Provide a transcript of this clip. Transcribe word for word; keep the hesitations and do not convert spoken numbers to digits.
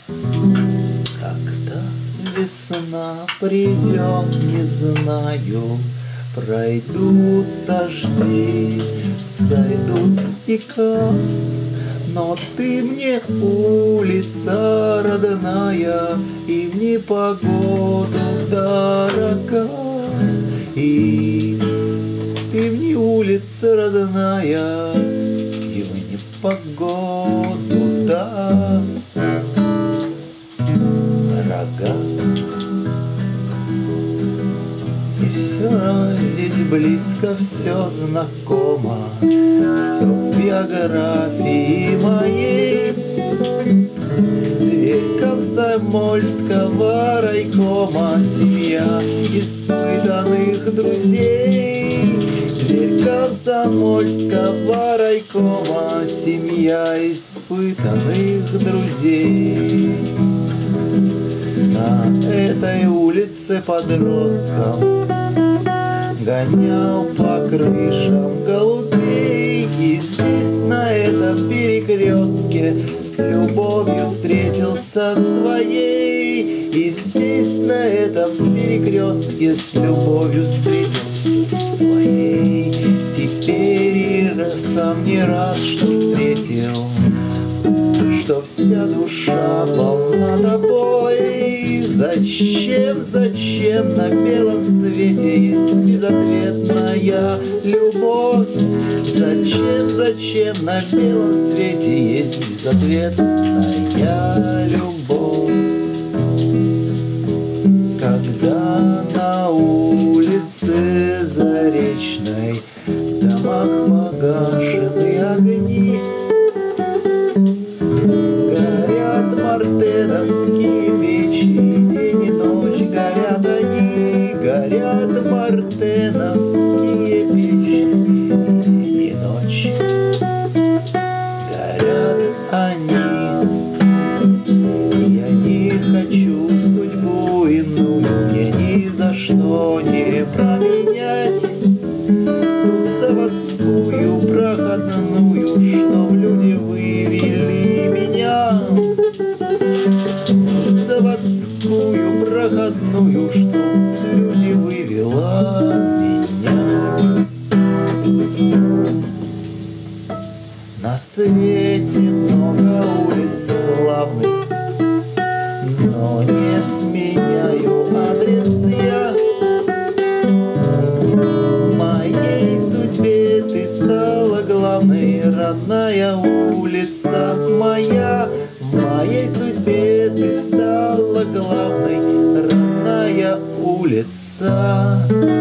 Когда весна придет, не знаю, пройдут дожди, сойдут снега, но ты мне улица родная и в непогоду дорога. И ты мне улица родная и в непогоду дорога. И все здесь близко, все знакомо, все в биографии моей. Дверь комсомольского райкома, семья испытанных друзей. Дверь комсомольского райкома, семья испытанных друзей. На этой улице подростком гонял по крышам голубей. И здесь, на этом перекрестке, с любовью встретился своей. И здесь, на этом перекрестке, с любовью встретился своей. Теперь и сам не рад, что встретил, что вся душа полна тобой. Зачем, зачем на белом свете есть безответная любовь? Зачем, зачем на белом свете есть безответная любовь? Когда на улице Заречной в домах погашены огни, горят мартеновские печи, день и ночь горят они, горят мартеновские печи, и день и ночь горят они. Я не хочу судьбу иную, мне ни за что не променять ту заводскую проходную, чтоб люди вывели меня. Заводскую проходную, чтоб люди вывела меня. На свете много улиц славных, но не сменяю адрес я. Моей судьбе ты стала главной, родная улица моя. В моей судьбе ты стала главной, родная улица.